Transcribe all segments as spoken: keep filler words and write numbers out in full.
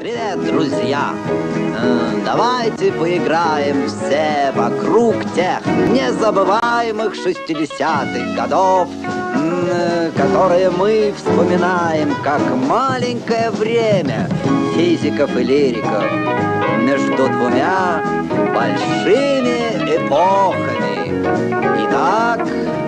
Привет, друзья! Давайте поиграем все вокруг тех незабываемых шестидесятых годов, которые мы вспоминаем как маленькое время физиков и лириков между двумя большими эпохами. Итак...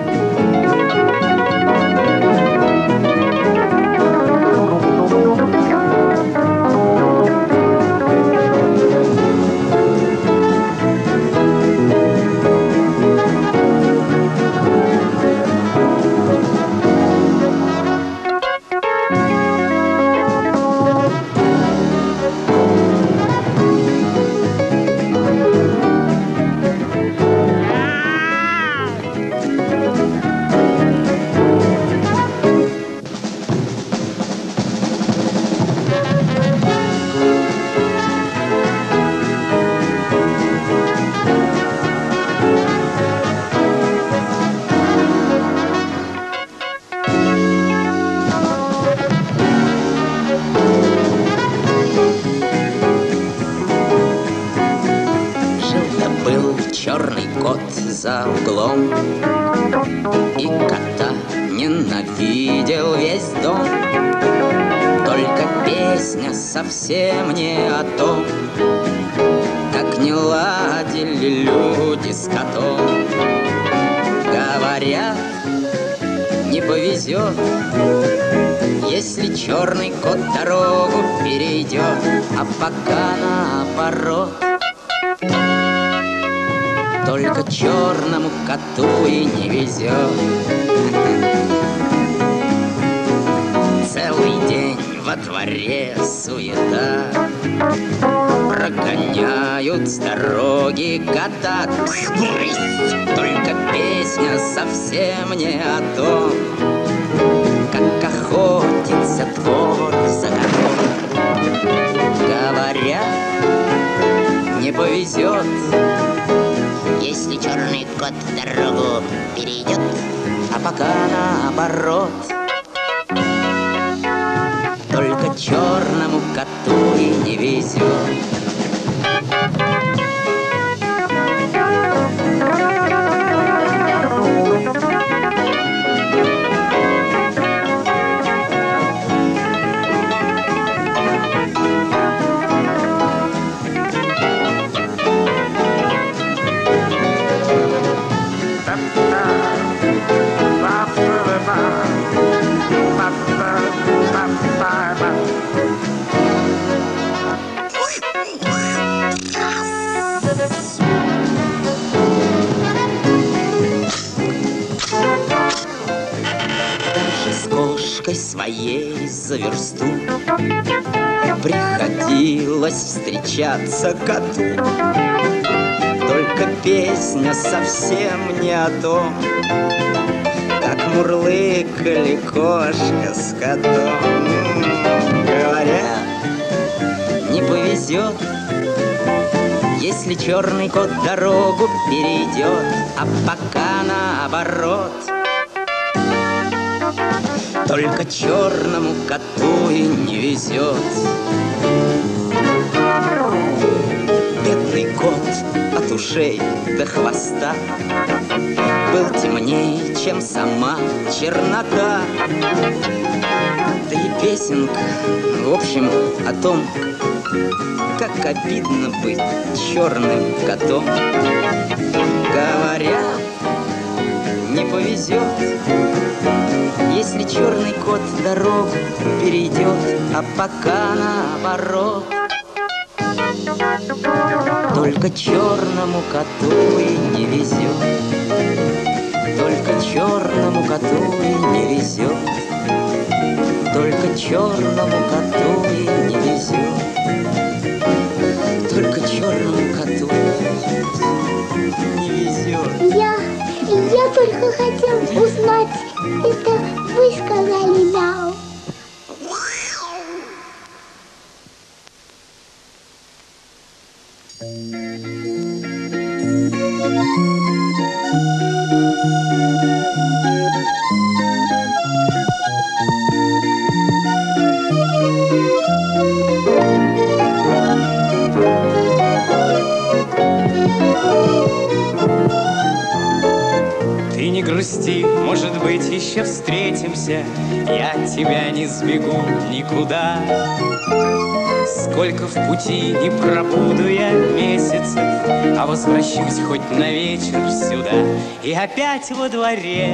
Черный кот за углом, и кота ненавидел весь дом. Только песня совсем не о том, как не ладили люди с котом. Говорят, не повезет, если черный кот дорогу перейдет, а пока наоборот. Только черному коту и не везет. Целый день во дворе суета, прогоняют с дороги кота. Только песня совсем не о том, как охотится двор за котом. Говорят, не повезет, если черный кот дорогу перейдет, а пока наоборот. Только черному коту и не везет. Своей за версту приходилось встречаться коту. Только песня совсем не о том, как мурлыкали кошка с котом. Говорят, не повезет, если черный кот дорогу перейдет, а пока наоборот. Только черному коту и не везет. Бедный кот от ушей до хвоста был темнее, чем сама чернота. Да и песенка, в общем, о том, как обидно быть черным котом. Говорят, не повезет, если черный кот дорогу перейдет, а пока наоборот. Только черному коту и не везет. Только черному коту и не везет. Только черному коту и не везет. Только черному коту не везет. Я, я только хотел узнать, это вы сказали мяу? быть, еще встретимся, я от тебя не сбегу никуда. Сколько в пути не пробуду я месяцев, а возвращусь хоть на вечер сюда. И опять во дворе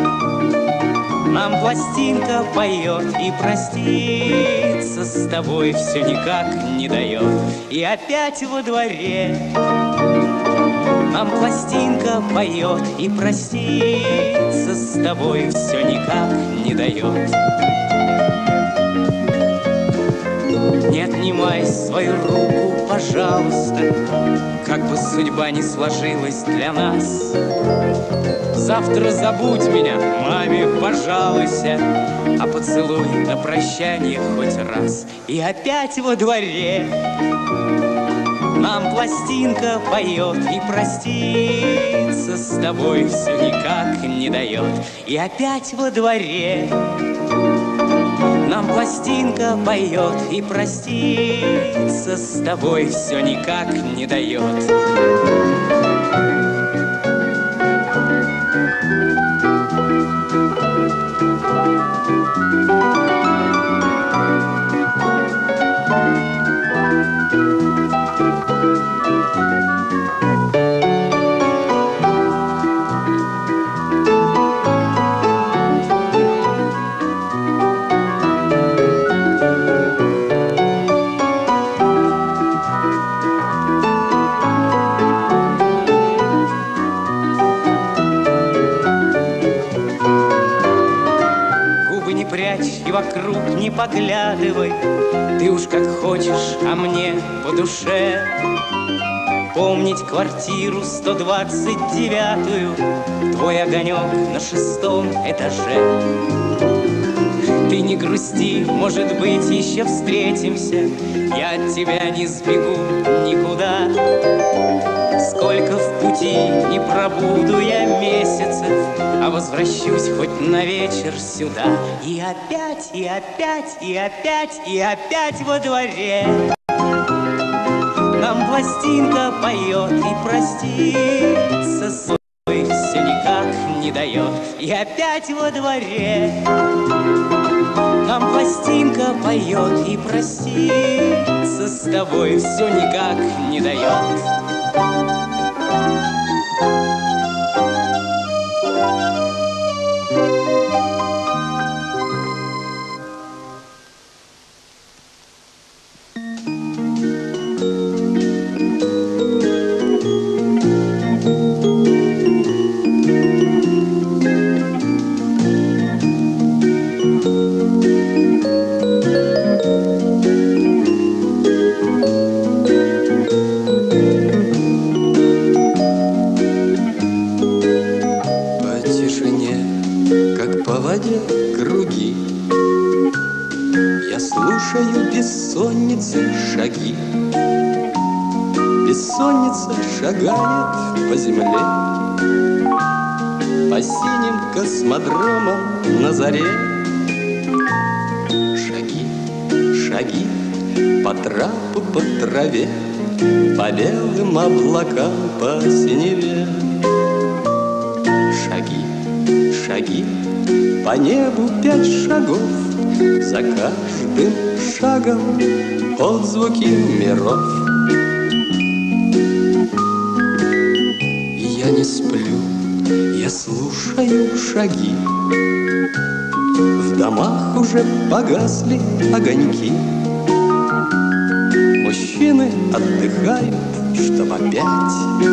нам пластинка поет, и проститься с тобой все никак не дает. И опять во дворе нам пластинка поет, и проститься с тобой все никак не дает. Не отнимай свою руку, пожалуйста, как бы судьба не сложилась для нас. Завтра забудь меня, маме пожалуйся, а поцелуй на прощание хоть раз. И опять во дворе нам пластинка поет, и проститься с тобой все никак не дает. И опять во дворе нам пластинка поет, и проститься с тобой все никак не дает. И вокруг не поглядывай, ты уж как хочешь, а мне по душе. Помнить квартиру сто двадцать девятую, твой огонек на шестом этаже. Ты не грусти, может быть, еще встретимся, я от тебя не сбегу никуда. Сколько в пути не пробуду я месяцев, а возвращусь хоть на вечер сюда. И опять, и опять, и опять, и опять во дворе нам пластинка поет, и проститься с тобой все никак не дает. И опять во дворе нам пластинка поет, и проститься с тобой все никак не дает. Круги, я слушаю бессонницы шаги. Бессонница шагает по земле, по синим космодромам на заре. Шаги, шаги по трапу, по траве, по белым облакам, по синеве. Шаги, шаги по небу, пять шагов, за каждым шагом отзвуки миров. И я не сплю, я слушаю шаги. В домах уже погасли огоньки. Мужчины отдыхают, чтоб опять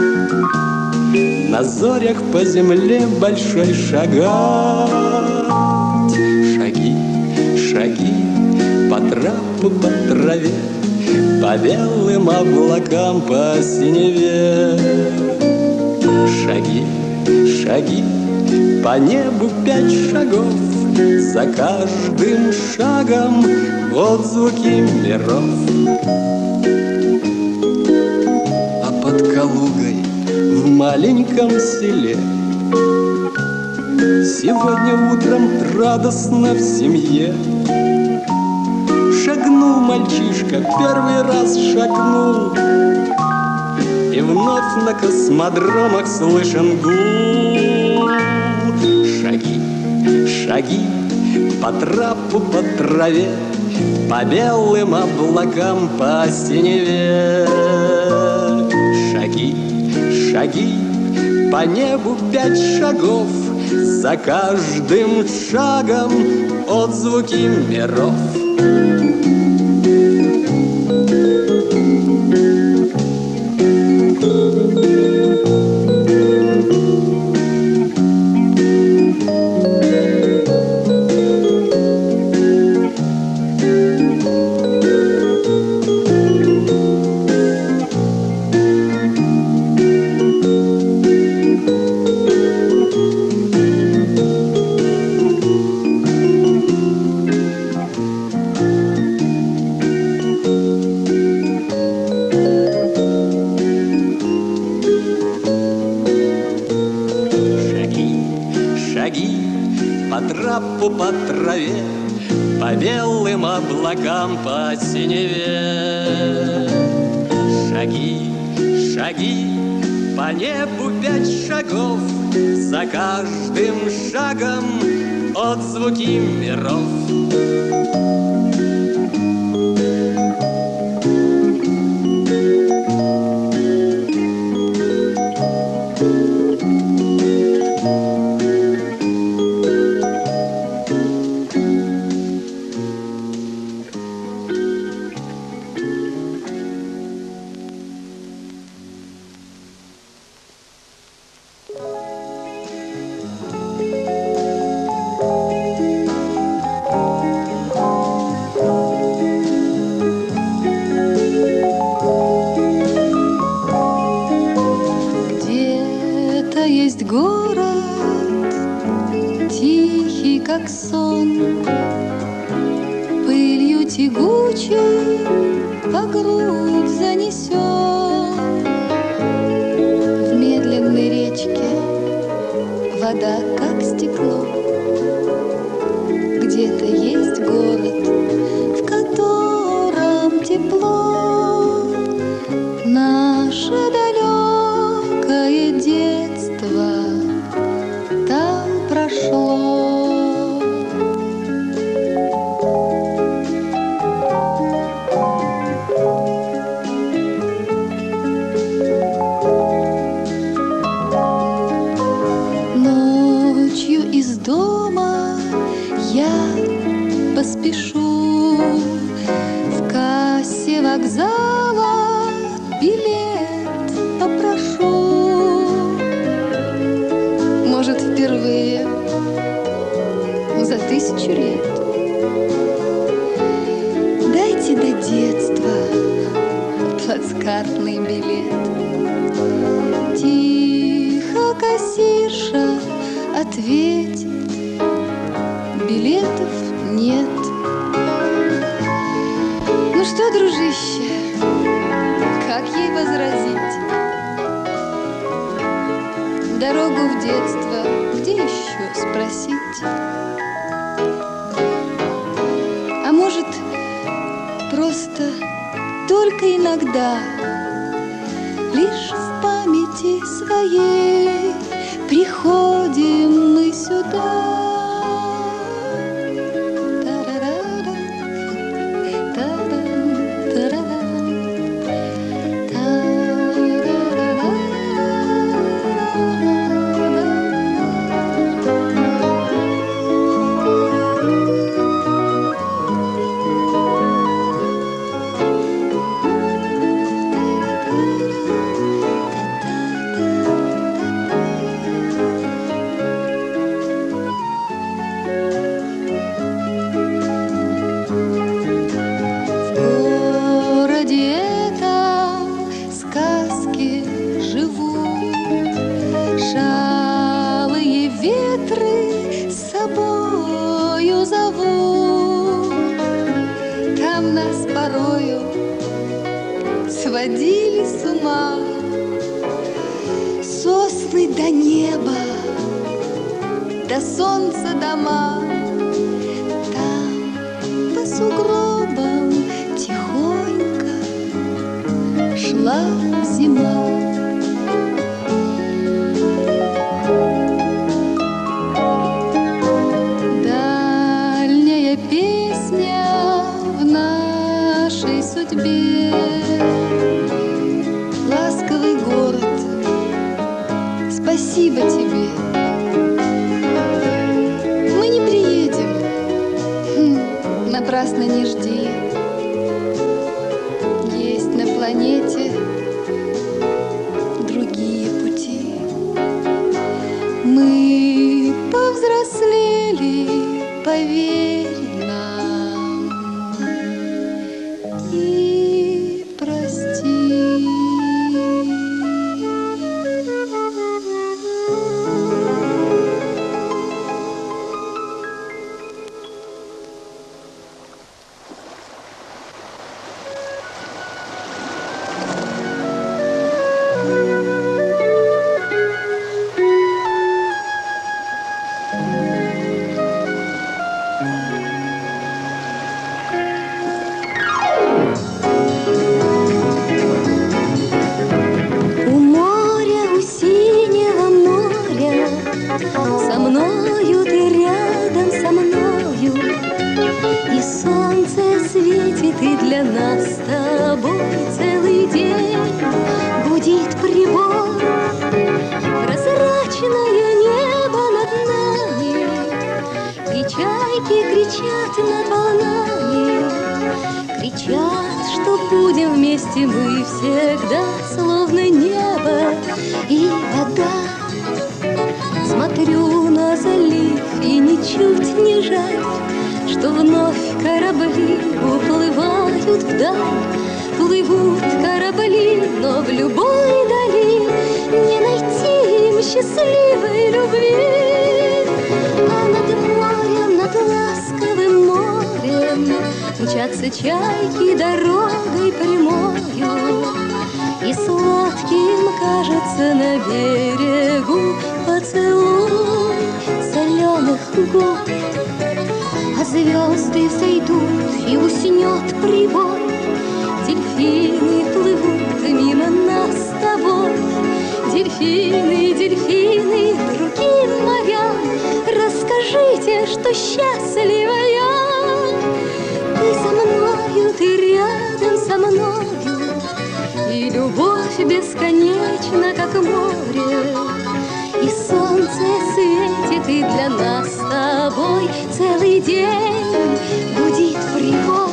на зорях по земле большой шагать. Шаги, шаги по трапу, по траве, по белым облакам, по синеве. Шаги, шаги по небу, пять шагов, за каждым шагом отзвуки миров. А под Калугой в маленьком селе сегодня утром радостно в семье шагнул мальчишка, первый раз шагнул, и вновь на космодромах слышен гул. Шаги, Шаги по трапу, по траве, по белым облакам, по синеве. Шаги, шаги, по небу пять шагов, за каждым шагом отзвуки миров. По траве, по белым облакам, по синеве. Шаги, шаги, по небу пять шагов, за каждым шагом отзвуки миров. Как сон, пылью тягучей по грудь занесен. В медленной речке вода как стекло. Где-то есть город, в котором тепло. Наше далекое детство там прошло. Поспешу в кассе вокзала, билет попрошу. Может, впервые за тысячу лет. Дайте до детства плацкартный билет. Тихо кассирша ответит: билетов нет. Ну что, дружище, как ей возразить? Дорогу в детство где еще спросить? А может, просто только иногда лишь в памяти своей приходим мы сюда. Сводили с ума сосны до неба, до солнца дома. Там по сугробам тихонько шла зима. тебе, ласковый город, спасибо тебе. Мы не приедем, хм, напрасно не жди. Есть на планете другие пути. Мы повзрослели, поверь нам, и прости. Со мною ты рядом со мною, и солнце светит, и для нас с тобой целый день гудит прибор. Прозрачное небо над нами, и чайки кричат над волнами, кричат, что будем вместе мы всегда, словно небо и вода. Смотрю на залив и ничуть не жаль, что вновь корабли уплывают вдаль. Плывут корабли, но в любой дали не найти им счастливой любви. А над морем, над ласковым морем мчатся чайки дорогой прямою, и сладким кажется на берегу поцелуй соленых губ. А звезды взойдут и уснет прибой, дельфины плывут мимо нас с тобой. Дельфины, дельфины, другим морям расскажите, что счастлива я. Ты со мною, ты рядом со мною, и любовь бесконечна, как море. И солнце светит, и для нас с тобой целый день гудит прибой.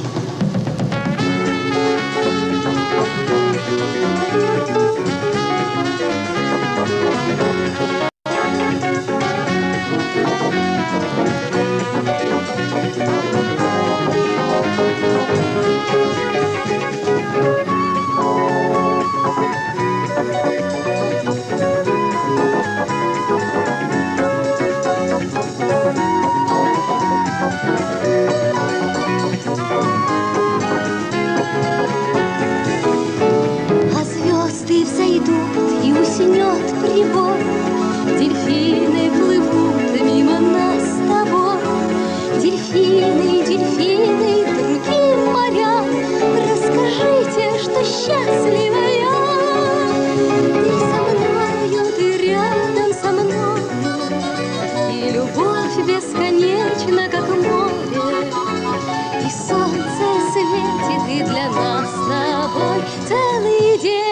Уснет прибой, дельфины плывут мимо нас с тобой. Дельфины, дельфины, другим морям расскажите, что счастлива я. Ты со мною, ты рядом со мною, и любовь бесконечна, как море. И солнце светит, и для нас с тобой целый день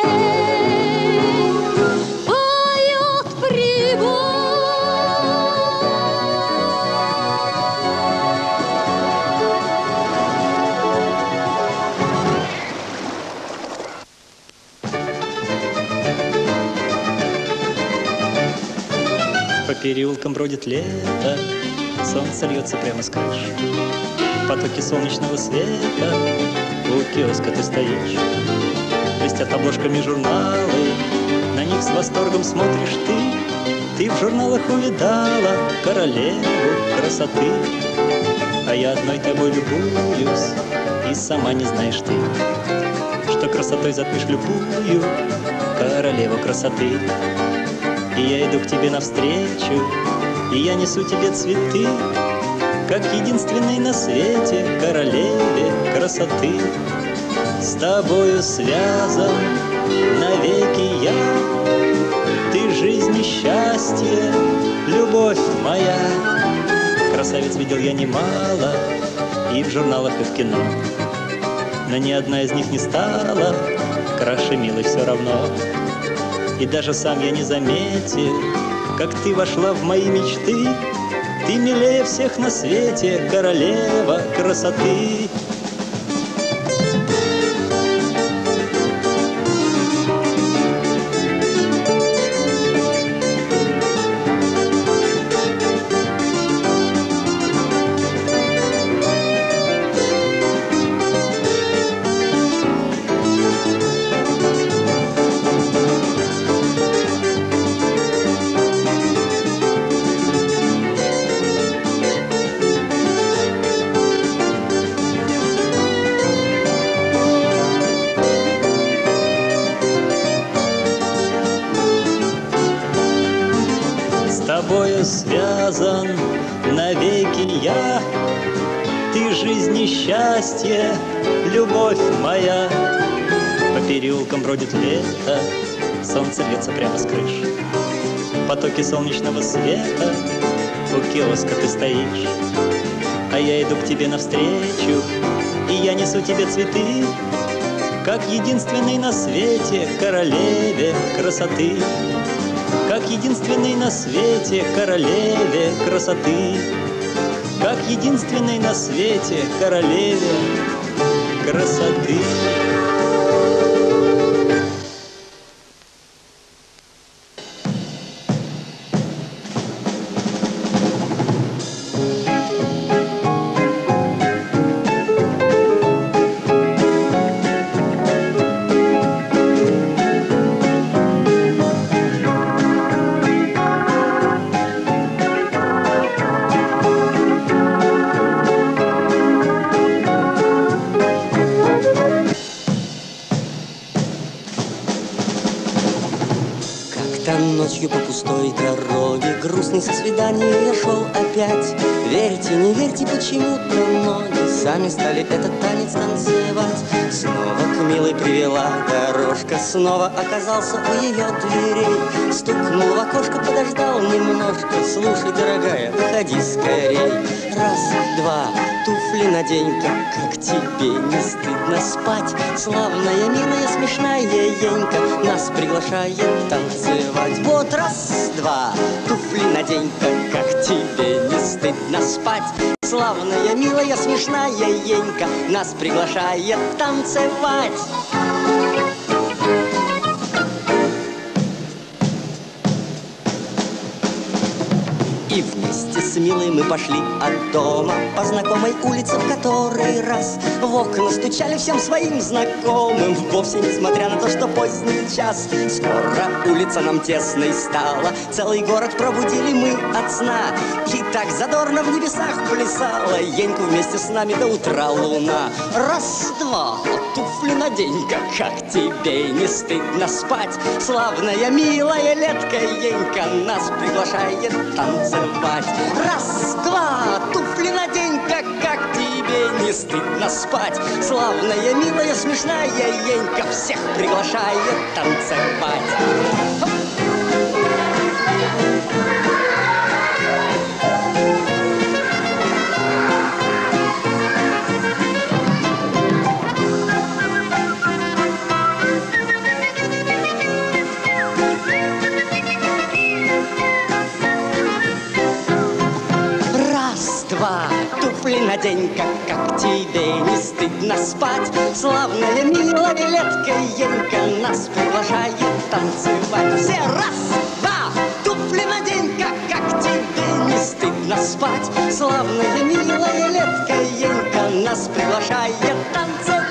по переулкам бродит лето, солнце льется прямо с крыш. Потоки солнечного света, у киоска ты стоишь. Блестят обложками журналы, на них с восторгом смотришь ты. Ты в журналах увидала королеву красоты, а я одной тобой любуюсь, и сама не знаешь ты, что красотой затмишь любую королеву красоты. И я иду к тебе навстречу, и я несу тебе цветы, как единственной на свете королеве красоты. С тобою связан навеки я, ты жизнь и счастье, любовь моя. Красавиц видел я немало, и в журналах, и в кино, но ни одна из них не стала краше милой все равно. И даже сам я не заметил, как ты вошла в мои мечты. Ты милее всех на свете, королева красоты. Связан навеки я, ты жизнь и счастье, любовь моя. По переулкам бродит лето, солнце льется прямо с крыш. Потоки солнечного света, у киоска ты стоишь. А я иду к тебе навстречу, и я несу тебе цветы, как единственный на свете королеве красоты. Как единственной на свете королеве красоты, как единственной на свете королеве красоты. Ночью по пустой дороге, грустный со свидания я шел опять. Верьте, не верьте, почему-то ноги сами стали этот танец танцевать. Снова к милой привела дорожка, снова оказался у ее дверей. Стукнул в окошко, подождал немножко, слушай, дорогая, выходи скорей. Раз, два, туфли надень-ка, как тебе не стыдно спать. Славная, милая, смешная Енька нас приглашает танцевать. Вот раз, два, туфли надень-ка, как тебе не стыдно спать. Славная, милая, смешная Енька нас приглашает танцевать. И вместе с милой мы пошли от дома по знакомой улице в который раз. В окна стучали всем своим знакомым, вовсе несмотря на то, что поздний час. Скоро улица нам тесной стала, целый город пробудили мы от сна. И так задорно в небесах плясала Еньку вместе с нами до утра луна. Раз, два, туфли надень-ка, как тебе не стыдно спать. Славная, милая летка Енька нас приглашает танцевать. Раз, два, туфли надень-ка, как тебе не стыдно спать. Славная, милая, смешная Енька всех приглашает танцевать. Туфли надень-ка, как тебе не стыдно спать. Славная, милая летка Енька нас приглашает танцевать. Все раз, два, туфли надень-ка, как тебе не стыдно спать. Славная, милая летка Енька нас приглашает танцевать.